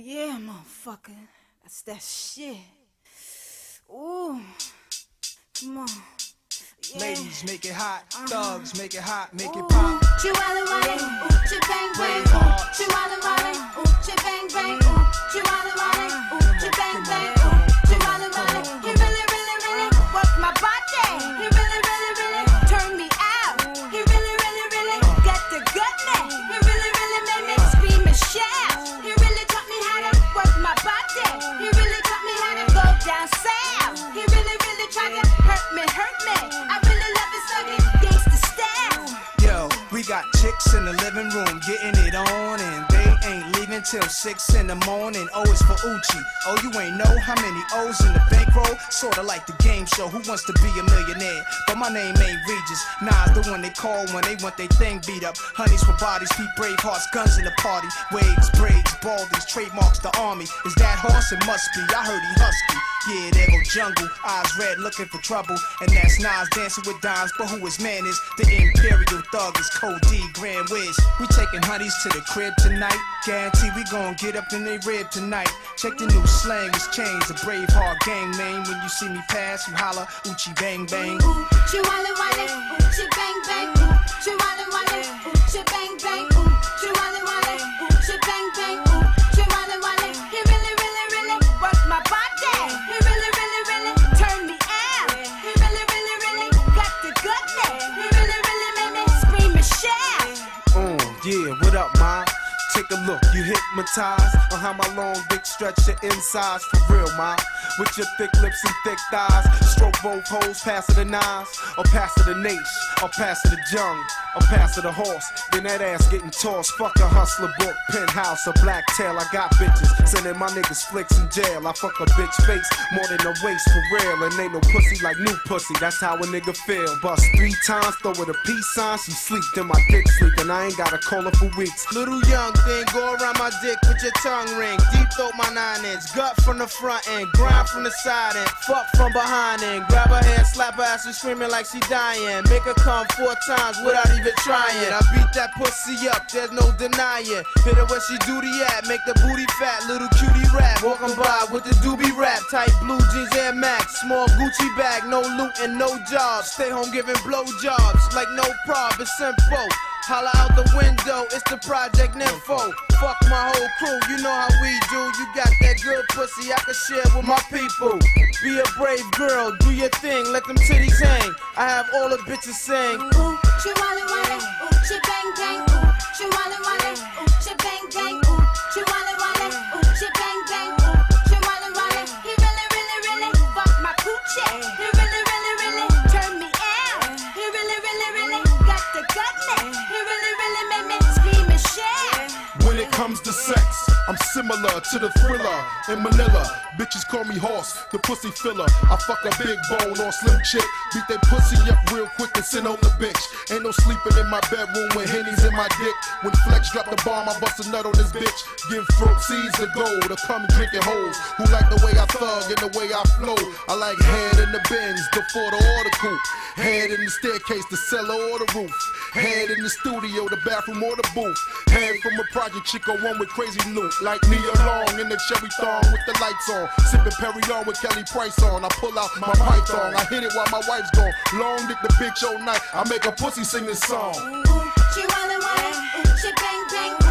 yeah, motherfucker. That's that shit. Ooh. Come on. Yeah. Ladies, make it hot. Thugs, make it hot. Make it pop. Chihuahua, bang bang. Chihuahua, bang bang. Chihuahua, bang bang. Chihuahua, he really work my body. He really turn me out. He really got the goodness. He really made me scream and shout. He really taught me how to work my body. He really taught me how to go down south. He really tried to hurt me. I really love his ugly gangsta style. Yo, we got chicks in the living room getting it on, and they ain't leaving till 6 in the morning. O is for Uchi. Oh, you ain't know how many O's in the bankroll? Sorta like the game show, Who Wants to Be a Millionaire? But my name ain't Regis. Nas the one they call when they want they thing beat up. Honeys for bodies, Pete Bravehearts, guns in the party. Waves, braids, baldies, trademarks the army. Is that horse? It must be. I heard he husky. Yeah, there go jungle, eyes red looking for trouble. And that's Nas dancing with dimes, but who his man is? The Imperial Thug is Code D, Grand Wiz. We taking honeys to the crib tonight. Guarantee we gon' get up in they rib tonight. Check the new slang, it's changed. A Braveheart gang name. When you see me pass, you holla, Uchi bang bang. Chihuahua, Uchi bang bang. Chihuahua, Uchi bang bang. Chihuahua, Uchi bang bang. Chihuahua, he really work my body. He really turn me out. He really got the goodness. He really made me scream and shout. Yeah, what up, ma? Take a look, you hypnotized on how my long dick stretch your insides for real, ma. With your thick lips and thick thighs, stroke both hoes, pass it the knives, or pass it the nace, or pass it the jung, or pass it the horse. Then that ass getting tossed. Fuck a hustler book, penthouse, or black tail. I got bitches sending my niggas flicks in jail. I fuck a bitch face more than a waist for real, and ain't no pussy like new pussy. That's how a nigga feel. Bust 3 times, throw her the peace sign. She sleep, then my dick sleep, and I ain't gotta call her for weeks. Little young thing, go around my dick with your tongue ring. Deep throat my 9-inch, gut from the front end, grind from the side end, fuck from behind end. Grab her hand, slap her ass and screaming like she dying. Make her come 4 times without even trying. I beat that pussy up, there's no denying. Hit her where she duty at, make the booty fat, little cutie rap. Walking by with the doobie rap, tight blue jeans Air Max, small Gucci bag, no loot and no jobs. Stay home giving blowjobs like no prob, it's simple. Holla out the window, it's the Project Nympho. Fuck my whole crew, you know how we do. You got that good pussy I can share with my people. Be a brave girl, do your thing, let them titties hang. I have all the bitches sing. Chihuahua, Uchi bang bang. Chihuahua, Uchi bang bang. Chihuahua, Uchi bang bang. Chihuahua, he really fuck my coochie. He really turn me out. He really got the goodness. He really made me scream and shout. When it comes to sex, I'm similar to the Thriller in Manila. Bitches call me horse, the pussy filler. I fuck a big bone or slim chick, beat that pussy up real quick and send on the bitch. Ain't no sleeping in my bedroom with hennies in my dick. When Flex drop the bomb, I bust a nut on this bitch. Give throat seeds the gold, or come drinking hoes. Who like the way I thug and the way I flow? I like head in the Benz, the Ford or the coupe. Head in the staircase, the cellar or the roof. Head in the studio, the bathroom or the booth. Head from a project chick or one with crazy loot. Like Nia Long in the cherry thong with the lights on. Sipping Perry on with Kelly Price on. I pull out my python. I hit it while my wife's gone. Long dick the bitch all night. I make a pussy sing this song. Chihuahua, Uchi bang bang.